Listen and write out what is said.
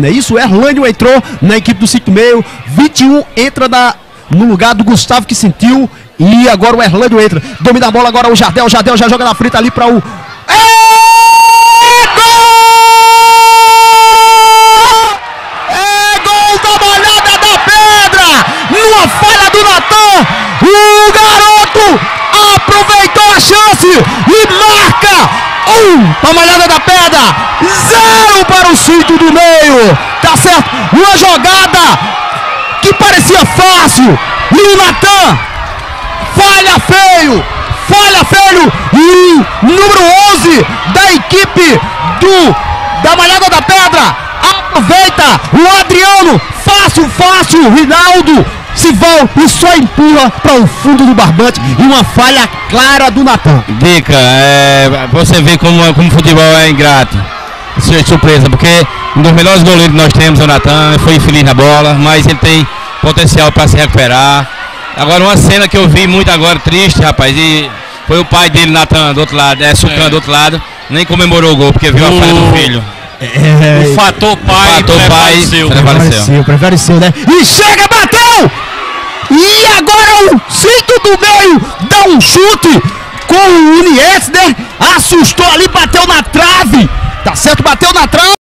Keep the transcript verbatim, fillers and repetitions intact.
não é isso? Erlânio entrou na equipe do cinco meio, vinte e um entra na, no lugar do Gustavo que sentiu, e agora o Erlânio entra. Domina a bola agora o Jardel, o Jardel já joga na frente ali para o... É gol! É gol da Malhada da Pedra! Numa falha do Natan, o garoto aproveitou a chance e marca! Um para a Malhada da Pedra, zero para o cinto do meio, tá certo? Uma jogada que parecia fácil e o Natan falha feio, falha feio e número onze da equipe do da Malhada da Pedra aproveita o Adriano, fácil, fácil, Rinaldo Sival e só empurra para o fundo do barbante e uma falha clara do Natan. Dica, é, você vê como, como o futebol é ingrato. Isso é surpresa, porque um dos melhores goleiros que nós temos, o Natan, foi infeliz na bola, mas ele tem potencial para se recuperar. Agora uma cena que eu vi muito agora, triste, rapaz, e foi o pai dele, Natan, do outro lado, é, Sucan, é. do outro lado, nem comemorou o gol, porque viu a falha do filho. É, o fator pai, o fator prevaleceu. pai prevaleceu. Prevaleceu, né? E chega, bateu! E agora o cinto do meio dá um chute com o Unies, né? Assustou ali, bateu na trave. Tá certo, bateu na trave.